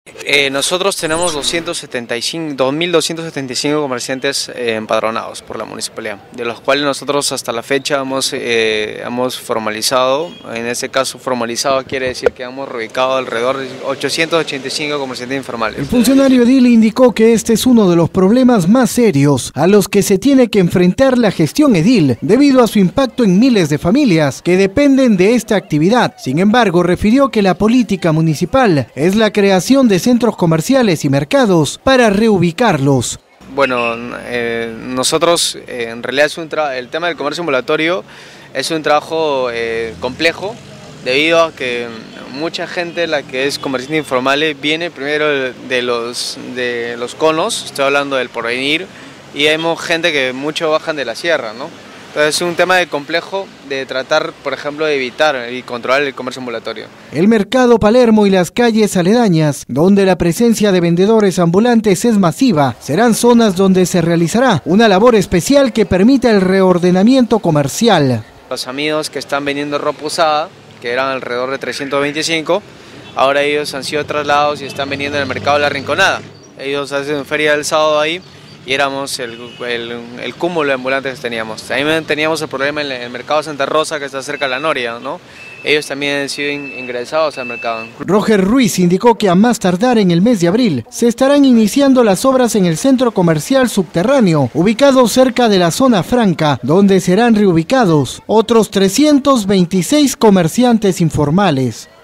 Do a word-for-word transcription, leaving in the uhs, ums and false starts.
Eh, nosotros tenemos doscientos setenta y cinco, dos mil doscientos setenta y cinco comerciantes eh, empadronados por la municipalidad, de los cuales nosotros hasta la fecha hemos, eh, hemos formalizado. En este caso formalizado quiere decir que hemos reubicado alrededor de ochocientos ochenta y cinco comerciantes informales. El funcionario edil indicó que este es uno de los problemas más serios a los que se tiene que enfrentar la gestión edil, debido a su impacto en miles de familias que dependen de esta actividad. Sin embargo, refirió que la política municipal es la creación de centros comerciales y mercados para reubicarlos. Bueno, eh, nosotros eh, en realidad es un el tema del comercio ambulatorio es un trabajo eh, complejo, debido a que mucha gente, la que es comerciante informal, viene primero de los, de los conos, estoy hablando del Porvenir, y hay gente que mucho bajan de la sierra, ¿no? Entonces es un tema de complejo de tratar, por ejemplo, de evitar y controlar el comercio ambulatorio. El mercado Palermo y las calles aledañas, donde la presencia de vendedores ambulantes es masiva, serán zonas donde se realizará una labor especial que permita el reordenamiento comercial. Los amigos que están vendiendo ropa usada, que eran alrededor de trescientos veinticinco, ahora ellos han sido trasladados y están vendiendo en el mercado La Rinconada. Ellos hacen feria del sábado ahí, y éramos el, el, el cúmulo de ambulantes que teníamos. También teníamos el problema en el mercado Santa Rosa, que está cerca de La Noria, ¿no? Ellos también han sido ingresados al mercado. Roger Ruiz indicó que a más tardar en el mes de abril se estarán iniciando las obras en el centro comercial subterráneo, ubicado cerca de la zona franca, donde serán reubicados otros trescientos veintiséis comerciantes informales.